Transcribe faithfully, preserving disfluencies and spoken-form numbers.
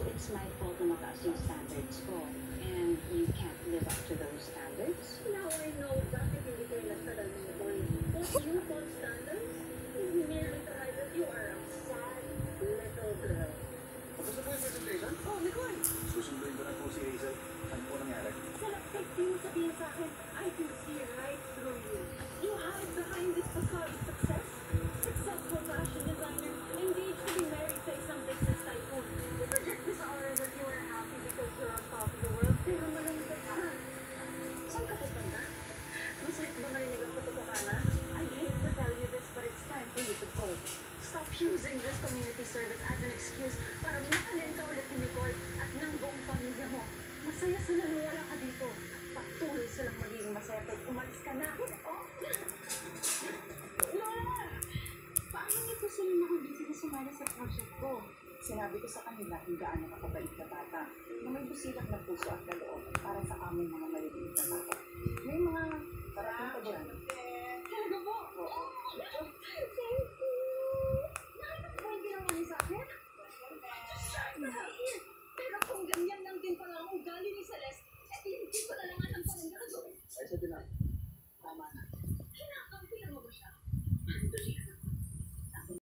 it's my fault na mataas yung standards ko. And you can't live up to those standards. Now I know bakit hindi kayo nagtagal ng boy. What's your fault standards? You merely try that you are a sad little girl. Tapos na po yung presentation? Oh, Nicole! Susunduin ko na po si Hazel. Ano po nangyari? Sa lapit din sabihin sa akin, I can see right through you. You hide behind this facade of success. Successful fashion designer, engaged to be married sa isang business tycoon. You project this aura that you are happy because you're on top of the world. Pero malungkot ka. Saan ka pupunta? Masakit ba marinig ang katotohanan? I hate to tell you this, but it's time for you to go. Stop using this community service as an excuse para mahalin ka ulit ni Nicole at ng buong pamilya mo. Masaya sila na wala ka dito. Patuloy silang magiging masaya pag umalis ka na. Oh! Lola! Paano niyo po sila nakabisi na sumala sa project ko? Sinabi ko sa kanila kung gaano kakabait na bata na may busilak na puso at kaloob para sa aming mga maliliit na bata. May mga parating pa dyan. Talaga po? Oo. Thank you! Nakakapagpahal ginawa niyo sa akin? Just try to help you. Pero kung ganyan lang din pala ang ugali ni Celeste, eh hindi ko na lang alam pa rin gagawin. Ay, sabi na.